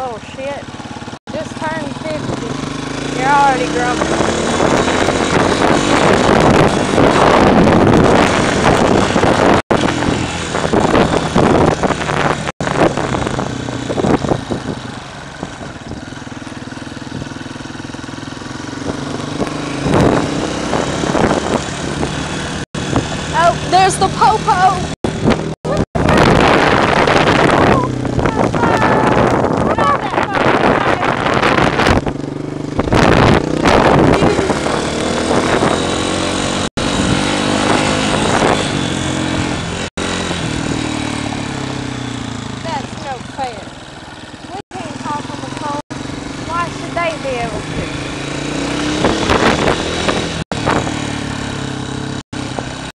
Oh shit. Just turned 50. You're already grumpy. Oh, there's the popo. That's no fair. We can't talk on the phone. Why should they be able to?